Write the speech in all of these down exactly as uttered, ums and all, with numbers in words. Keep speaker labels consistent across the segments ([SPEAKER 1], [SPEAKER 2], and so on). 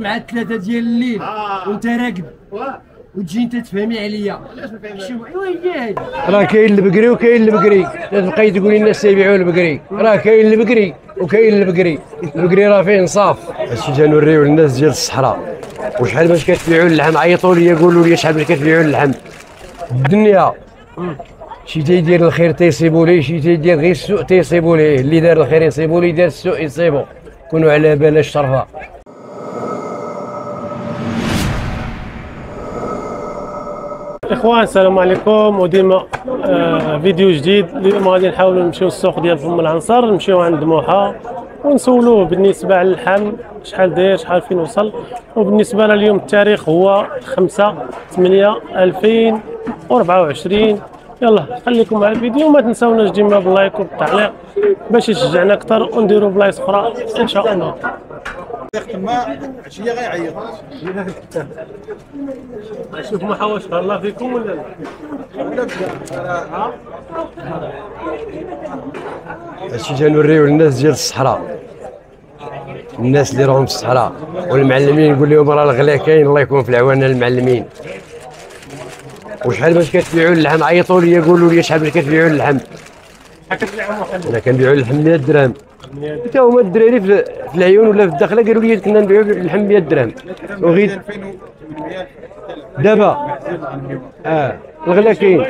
[SPEAKER 1] مع الثلاثه ديال الليل وانت راقد وتجي انت تفهمي عليا. شوف ايوا هي هادي.
[SPEAKER 2] راه كاين البقري وكاين البقري، لا تبقاي تقولي الناس تيبيعوا البقري، راه كاين البقري وكاين البقري، البقري راه فيه انصاف. هادشي تنوريو للناس ديال الصحراء وشحال باش كتبيعوا اللحم. عيطوا لي قولوا لي شحال باش كتبيعوا اللحم. الدنيا شي تيدير الخير تيصيبوا ليه، شي تيدير غير السوء تيصيبوا ليه. اللي دار الخير يصيبوا ليه، دار السوء يصيبوا. كونوا على بلاش الشرفه.
[SPEAKER 3] اخوان السلام عليكم، وديما آه فيديو جديد. اليوم غادي نحاولوا نمشيو للسوق ديال فم العنصر، نمشيو عند موحى ونسولوه بالنسبه على اللحم شحال داير، شحال فين وصل. وبالنسبه لليوم التاريخ هو خمسة ثمانية ألفين وأربعة وعشرين. يلا خليكم مع الفيديو، ما تنساوناش ديما باللايك وبالتعليق باش يشجعنا اكثر ونديروا بلايص اخرى ان شاء الله.
[SPEAKER 4] ما عشيه غيعيط.
[SPEAKER 3] شوف ما حواش الله فيكم ولا لا؟
[SPEAKER 2] هادشي تنوريو للناس ديال الصحراء، الناس اللي راهم في الصحراء والمعلمين. نقول لهم راه الغلا كاين، الله يكون في العوان المعلمين. وشحال باش كتبيعوا اللحم؟ عيطوا لي قولوا لي شحال باش كتبيعوا اللحم. انا كنبيعوا اللحم مية درهم. حتى هما الدراري في العيون ولا في الداخله قالوا لي كنا نبيعوا اللحم مية درهم. وغير دابا اه الغلا كاين.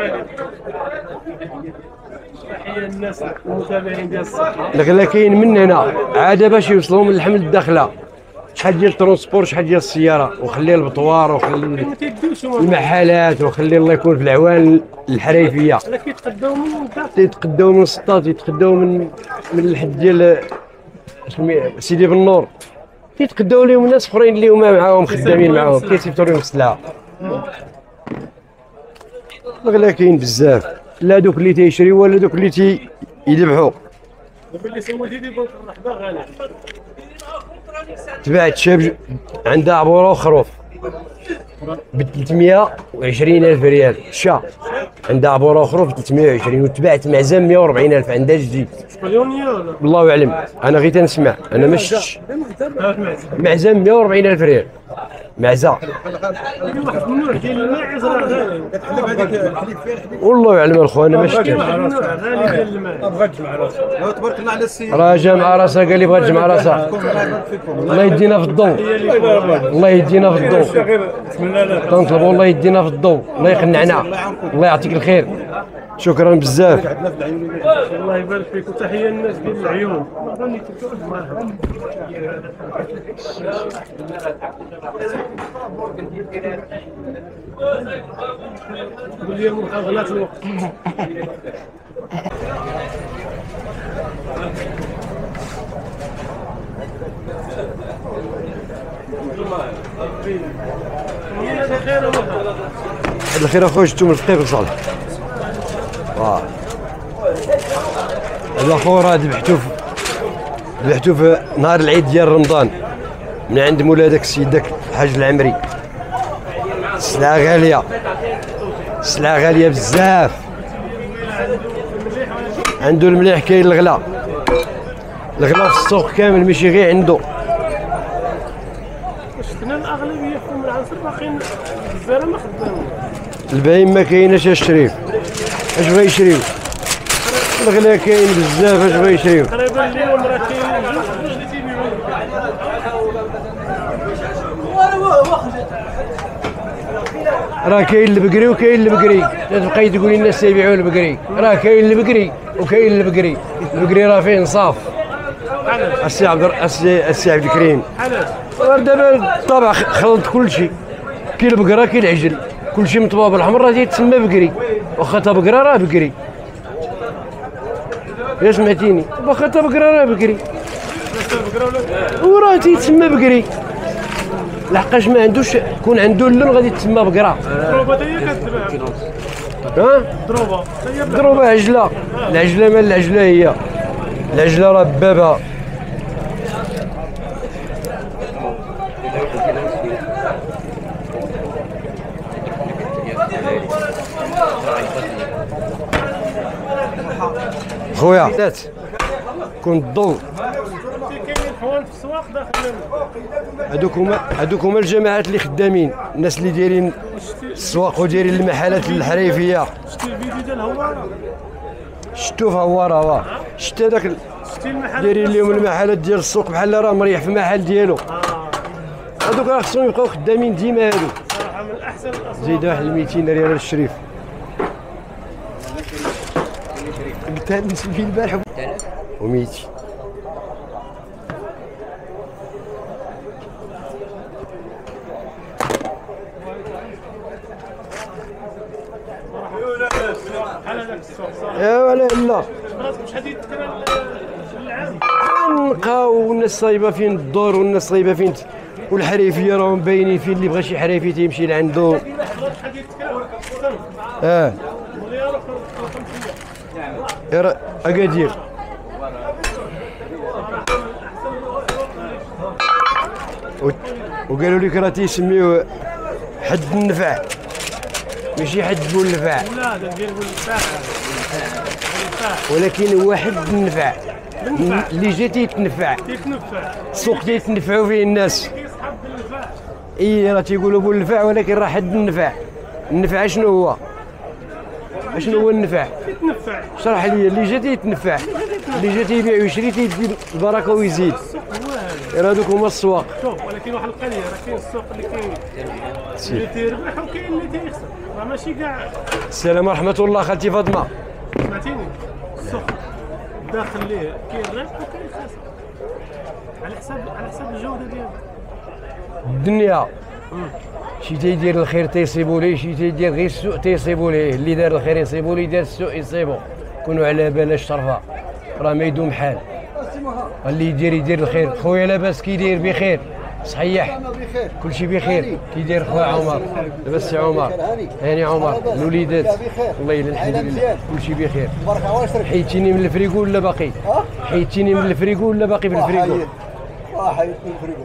[SPEAKER 3] تحيه الناس المتابعين ديال الصحه.
[SPEAKER 2] الغلا كاين من هنا عاد باش يوصلوا من اللحم للداخله. شحال ديال الترونسبور، شحال ديال السياره، وخلي البطوار وخلي المحلات وخلي الله يكون في العوان الحريفيه.
[SPEAKER 3] انا كيتقداو من الداخل،
[SPEAKER 2] تيتقداو من السطات، يتقداو من من الحد ديال سيدي بن-نور، تيتقداو لهم ناس اخرين اللي هما معاهم خدامين معاهم كيصيفطوا لهم السلعه. الغلا كاين بزاف، لا دوك اللي تيشريو ولا دوك اللي تيذبحوا.
[SPEAKER 3] باللي سولتي ديال الرحبه غالي.
[SPEAKER 2] تباعت شاب عندها عبوره وخروف ب ثلاثمية وعشرين ألف ريال. شا عندها عبوره وخروف ب ثلاثمية وعشرين، وتباعت معزام مية وأربعين ألف. عندها جديد
[SPEAKER 3] مليونيه ولا
[SPEAKER 2] والله اعلم، انا غير تنسمع، انا ما شفتش. معزام مية وأربعين ألف ريال معزه.
[SPEAKER 3] النوع ديال الماعز راه غالي.
[SPEAKER 2] والله اعلم الخو، انا ما شفتش.
[SPEAKER 3] غالي ديال الماعز.
[SPEAKER 4] بغات تجمع راسها. تبارك الله على السيد.
[SPEAKER 2] راه جا مع راسها، قال لي بغات تجمع راسها. الله يدينا في الضوء، الله يدينا في الضوء. تنطلبوا الله يدينا في الضوء، الله يقنعنا، الله يعطيك الخير. شكرا بزاف.
[SPEAKER 3] الله يبارك فيك، وتحيه الناس ديال العيون. قول لي من غلات الوقت.
[SPEAKER 2] الخير اخويا، شفتو الفقير صالح. واه هذا خويا راه ذبحتو في ذبحتو في نهار العيد ديال رمضان من عند مولا داك السيد داك الحاج العمري. السلعه غاليه، السلعه غاليه بزاف. عنده المليح، كاين الغلا، الغلا في السوق كامل ماشي غير عنده.
[SPEAKER 3] شفنا الاغلبيه في ام العنصر باقيين الزباله ما خدامين.
[SPEAKER 2] الباين ما كايناش الشريف، اش بغا يشريو؟ الغلا كاين بزاف، اش بغا يشريو؟
[SPEAKER 3] تقريبا اليوم راه كاين جوج جوج اللي تيبيعوا.
[SPEAKER 2] راه كاين البقري وكاين البقري، لا تبقاي تقولي الناس تيبيعوا البقري، راه كاين البقري وكاين البقري، البقري راه فيه انصاف. السي عبد السي السي عبد الكريم، علاش؟ دابا الطبع خلط كلشي، كاين البقره كاين العجل، كلشي مطبوع بالحمر راه تيتسمى بقري، واخا تا بقره راه بقري. يا سمعتيني؟ واخا تا بقره راه بقري، وراه تيتسمى بقري. لحقاش ما عندوش، كون عنده اللون غادي تسمى بقره.
[SPEAKER 3] الدروبه حتى هي كتباع.
[SPEAKER 2] ها؟
[SPEAKER 3] الدروبه
[SPEAKER 2] الدروبه عجله، العجله مال العجله هي، العجله راه بابها. خويا كون الضو
[SPEAKER 3] كاينين حوان في السواق السوق داخل
[SPEAKER 2] هذوك هما هذوك هما الجماعات اللي خدامين، الناس اللي دايرين السواق ودايرين المحلات الحريفيه.
[SPEAKER 3] شتي الفيديو ديال هواره؟
[SPEAKER 2] شفتو في هواره واه شفت هذاك
[SPEAKER 3] شتي المحل
[SPEAKER 2] دايرين لهم المحلات ديال السوق بحال راه مريح في المحل ديالو. هذوك راه خصهم يبقاو خدامين ديما هادو.
[SPEAKER 3] صراحه من احسن الاسواق.
[SPEAKER 2] زيد واحد ميتين ريال الشريف. قلت هاد نسبي البارح وميتين.
[SPEAKER 3] بحال هذاك السوق صراحه.
[SPEAKER 2] ايوا لا لا
[SPEAKER 3] راسك شحال يتكرر العام؟
[SPEAKER 2] نلقاو الناس صايبه فين الدور والناس صايبه فين والحريفيه راهم باينين فين اللي بغى شي حريفي تيمشي لعندو.
[SPEAKER 3] شحال يتكرر السنه؟
[SPEAKER 2] اه
[SPEAKER 3] مليار وخمسمية.
[SPEAKER 2] يا اكادير وقالوا لك راه تيسميوه حد النفع ماشي حد بول النفع.
[SPEAKER 3] لا هذا ديال النفاع.
[SPEAKER 2] ولكن هو حد النفع اللي جا تيتنفع.
[SPEAKER 3] تيتنفع.
[SPEAKER 2] السوق تيتنفعوا فيه الناس.
[SPEAKER 3] كيصحاب بالنفاع.
[SPEAKER 2] اي راه تيقولوا بول النفع ولكن راه حد النفع. النفع شنو هو؟ شنو هو النفع؟
[SPEAKER 3] تيتنفع.
[SPEAKER 2] شرح لي اللي جا تيتنفع اللي جا تيبيع ويشري تيدي البركه ويزيد.
[SPEAKER 3] السوق هو هذا.
[SPEAKER 2] راه هذوك هما السواق.
[SPEAKER 3] شوف ولكن واحد القضيه راه كاين السوق اللي كاين اللي تيربح وكاين اللي تيخسر، راه ماشي كاع.
[SPEAKER 2] السلام ورحمه الله خالتي فاطمه.
[SPEAKER 3] سمعتيني؟ السوق داخل ليه كاين الربح وكاين الخسر على حساب على حساب الجوده ديالو.
[SPEAKER 2] الدنيا شي تيدير الخير تيصيبو ليه، شي تيدير غير السوء تيصيبو ليه. اللي دار الخير يصيبو ليه، دار السوء يصيبو. كونوا على بالاش شرفه راه ما يدوم حال. اللي يدير يدير الخير. خويا لاباس كيدير بخير صحيح كلشي بخير. كيدير خويا عمر لاباس سي عمر هاني عمر الوليدات الله يلا الحمد لله كلشي بخير. حيدتيني من الفريكو ولا باقي؟ حيدتيني من الفريكو ولا باقي في الفريكو؟
[SPEAKER 5] واه حيدتني الفريكو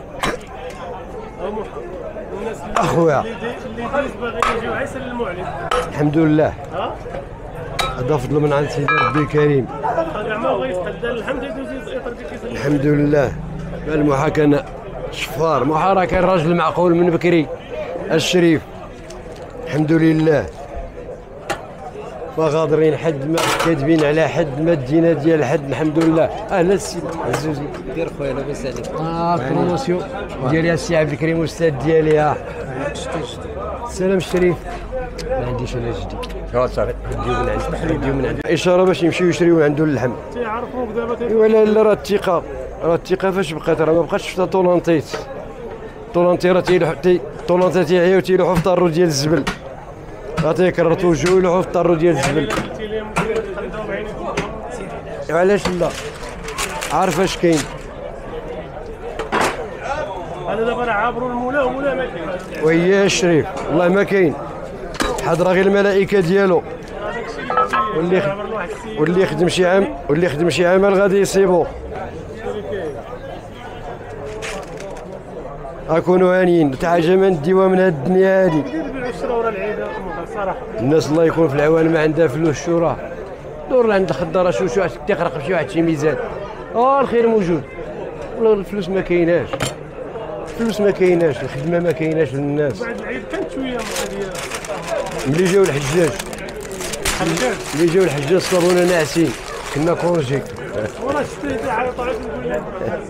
[SPEAKER 2] اخويا
[SPEAKER 3] اللي دايز باغي يجيو يسلموا عليه.
[SPEAKER 2] الحمد لله
[SPEAKER 3] ها
[SPEAKER 2] هذا فضل من عند سيدي ربي الكريم.
[SPEAKER 3] كاع ما بغى يتحدى الحمد يدوز يطر ديك يسلم.
[SPEAKER 2] الحمد لله. المحا كان شفار، محا راه كان راجل معقول من بكري الشريف الحمد لله. ما غادرين حد، ما كاتبين على حد، ما دينا ديال حد الحمد لله. اهلا السي عزوزي
[SPEAKER 6] دير خويا لاباس عليك.
[SPEAKER 2] اه بروموسيون ديالي السي عبد الكريم الاستاذ ديالي. ها السلام الشريف. ما عنديش انا جدي صافي نديو من عند نديو من عند اشاره باش يمشيو يشريو عنده اللحم.
[SPEAKER 3] تيعرفوك دابا.
[SPEAKER 2] ايوا لا لا راه الثقه راه الثقه فاش بقات راه ما بقاتش في طولونتيت. طولونتي راه تيلوحو طولونتي تيعيو تيلوحو في طارو ديال الزبل. راه تيكرطو وجهو يلوحو في طارو ديال الزبل. علاش لا عارف اش كاين.
[SPEAKER 3] هذا دابا راه عابروا المولى ولا ما كاين.
[SPEAKER 2] ويا الشريف والله ما كاين. حضر غير الملائكه ديالو. واللي خ... واللي يخدم شي عام واللي يخدم شي عمل غادي يصيبو. اكونوا هانيين تعاجه ما نديوها من هاد الدنيا هادي. الناس الله يكون في العوان ما عندها فلوس شو راه دور عند الخضاره شو شو تيقرق في شي واحد شي ميزان. اه الخير موجود والله الفلوس ما كايناش. الفلوس ما كايناش، الخدمه ما كايناش للناس.
[SPEAKER 3] بعد العيد كانت شويه هذه
[SPEAKER 2] ملي جاو الحجاج ملي جاو الحجاج صابونا ناعسين كنا كونجي.
[SPEAKER 3] وراه شتي على طلعت نقول لك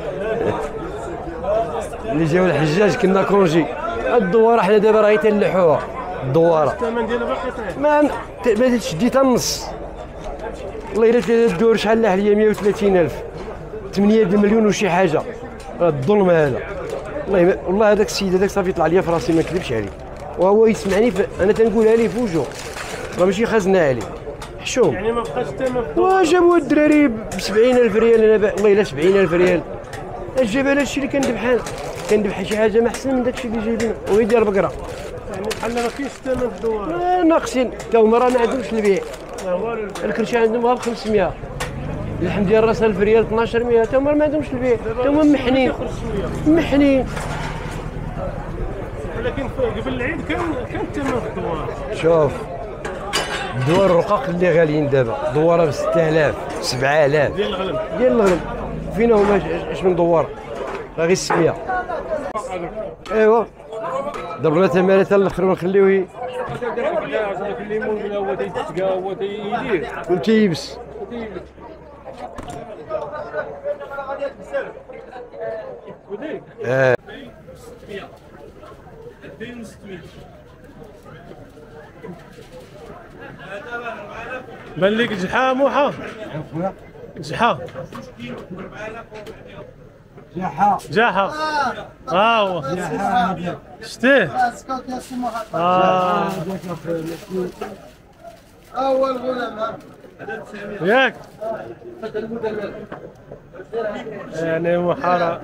[SPEAKER 2] ملي جاو الحجاج كنا كونجي. الدواره حنا دابا راهي تنلحوها الدواره.
[SPEAKER 3] الثمن ديالها باقي طايح.
[SPEAKER 2] ما ما تشدي حتى النص. والله الا ثلاث دور شحال لاح ليا مية وثلاثين ألف ثمانية مليون وشي حاجه. راه الظلم هذا والله ما... والله هذاك السيد هذاك صافي طلع ليا في راسي ما نكذبش عليه وهو يسمعني ف... انا تنقولها ليه في وجهه راه ماشي خازنه عليه حشوم.
[SPEAKER 3] يعني ما بقاش الثمن.
[SPEAKER 2] وجابوا الدراري ب سبعين ألف ريال. انا ب... والله الا سبعين ألف ريال. اش جاب هذا الشيء اللي كندبحان كندبح شي حاجه ما احسن من داك الشيء اللي جايبينه ويدير بقره.
[SPEAKER 3] يعني بحال ما كاينش الثمن في الدوار.
[SPEAKER 2] آه ناقصين تا هما راه ما عندهمش البيع.
[SPEAKER 3] لا والو.
[SPEAKER 2] الكرشي عندهم غير ب خمسمية. اللحم ديال راس ألف ريال اثناش مية تا هما ما عندهمش البيع. تا هما محنين محنين.
[SPEAKER 3] ولكن قبل العيد كان كان الثمن في الدوار.
[SPEAKER 2] شوف الدوار الرقاق اللي غاليين دابا دواره ب ستة آلاف سبعة آلاف
[SPEAKER 3] ديال الغلم.
[SPEAKER 2] ديال الغلم. فينا هما اش من دوار غير السميه. ايوا ضربنا تماره حتى الاخر ونخليوه وتيبس. اه
[SPEAKER 3] بان لك جحا موحى جحا
[SPEAKER 1] جحا
[SPEAKER 3] جحا ها هو
[SPEAKER 1] جحا
[SPEAKER 3] شتيه اه
[SPEAKER 5] اول غلام
[SPEAKER 3] ياك يعني محارة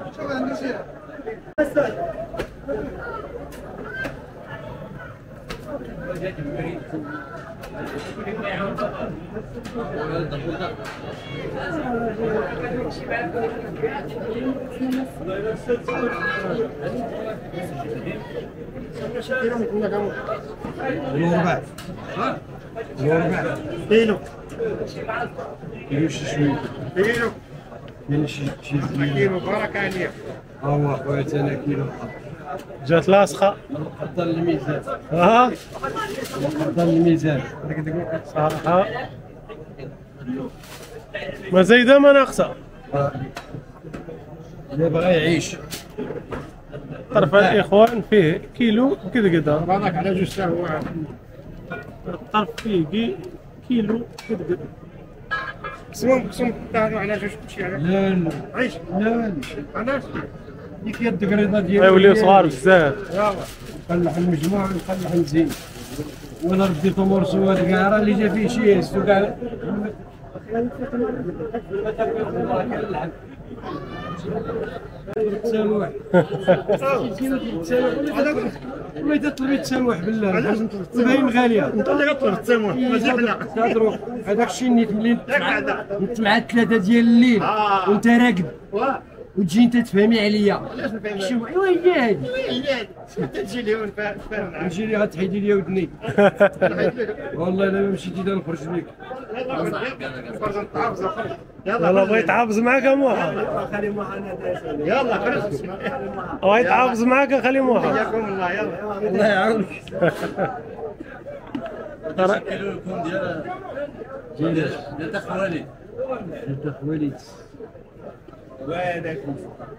[SPEAKER 1] الوربع الوربع
[SPEAKER 5] كيلو
[SPEAKER 1] كيلو شي شويه
[SPEAKER 5] كيلو
[SPEAKER 1] كاين شي شي
[SPEAKER 5] كيلو بارك عليك.
[SPEAKER 1] ها هو خويا انا كيلو
[SPEAKER 3] جات لاصقة
[SPEAKER 1] حط الميزان
[SPEAKER 3] ها
[SPEAKER 1] حط الميزان
[SPEAKER 3] صراحة ما زايدة ما ناقصة.
[SPEAKER 1] اللي بغى يعيش
[SPEAKER 3] طرف الإخوان فيه كيلو كذا كذا.
[SPEAKER 5] بارك على جوج ساعات.
[SPEAKER 3] الطرف فيه كي كيلو كذا كذا.
[SPEAKER 5] قسمهم قسم تعالوا على جوج كلشي على
[SPEAKER 1] لا لا
[SPEAKER 5] عيش.
[SPEAKER 1] لا
[SPEAKER 5] علاش؟
[SPEAKER 1] ديك هي الدقريضه ديالي
[SPEAKER 3] غيوليو صغار بزاف.
[SPEAKER 5] يلا
[SPEAKER 1] نقلح المجموع ونقلح نزيد وانا رديت امور سواد كاع راه اللي جا فيه شي يهزو كاع تسامح ما تطلبي التسامح بالله باين غاليه
[SPEAKER 5] انت اللي كطلب التسامح ماشي حنا.
[SPEAKER 1] تهضروا هذاك الشيء نيت ملي انت مع الثلاثه ديال الليل وانت راقد وتجي انت تفهمي عليا شوف ايوا هي هادي
[SPEAKER 5] تجي لي فاهم معاك.
[SPEAKER 1] نجي لي غتحيدي لي ودني والله الا ما مشيتي دا نخرج بك
[SPEAKER 5] خرج نتعافز خرج.
[SPEAKER 3] يلا
[SPEAKER 5] يلا
[SPEAKER 3] بغا يتعافز معاك موحى.
[SPEAKER 5] يلا خرج.
[SPEAKER 3] بغا يتعافز معاك خلي موحى.
[SPEAKER 5] حياكم الله يلا.
[SPEAKER 1] الله يعاونك
[SPEAKER 3] ترى
[SPEAKER 1] جيلاش انت خوالي انت خوالي
[SPEAKER 5] وينك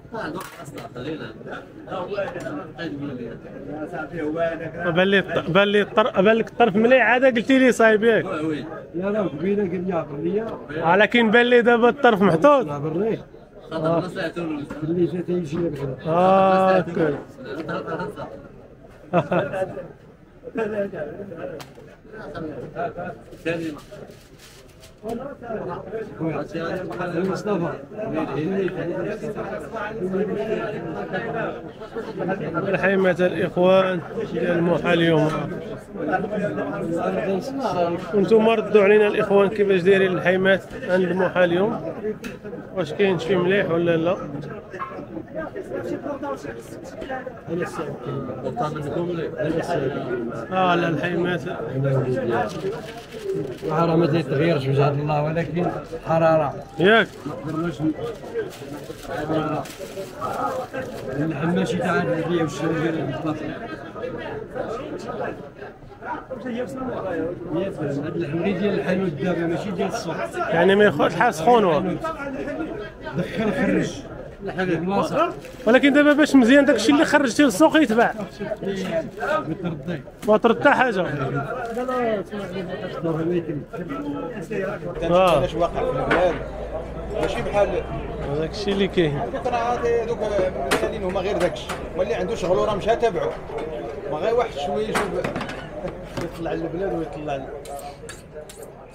[SPEAKER 3] بان لي بان لي الطرف بان لك الطرف مليح عاد قلتي لي صايب ياك.
[SPEAKER 1] لا لا قبيله قال لي عبر ليا
[SPEAKER 3] لكن بان لي دابا الطرف محطوط.
[SPEAKER 1] عبرني اللي جات يجي لك
[SPEAKER 3] اه اوكي.
[SPEAKER 1] مصطفى
[SPEAKER 3] الحيمة الإخوان ديال موحى اليوم. وانتم ردوا علينا الإخوان كيفاش دايرين الحيمات عند موحى اليوم، واش كاين شي مليح ولا لا؟ اه لا الحيمات
[SPEAKER 1] راه ما تيتغيرش بجهد الله ولكن حراره
[SPEAKER 3] ياك.
[SPEAKER 1] ما نقدرناش حراره اللحم ماشي تاع البيع والشراء ديال بالضبط. هاد اللحم غير ديال الحانوت دابا ماشي ديال السوق.
[SPEAKER 3] يعني ما ياخذ شحال سخونوا،
[SPEAKER 1] دخل خرج البلاصه
[SPEAKER 3] ولكن دابا باش مزيان داكشي اللي خرجتيه للسوق يتباع
[SPEAKER 1] بتردي
[SPEAKER 3] ما ترد حتى حاجه. اه
[SPEAKER 4] علاش واقع في البلاد ماشي بحال
[SPEAKER 3] هذاك الشيء اللي كاين.
[SPEAKER 4] هذوك راه هذوك المثالين هما غير داكشي، واللي عنده شغل راه مشى تابعو، ما غير واحد شويه يشوف يطلع للبلاد ويطلع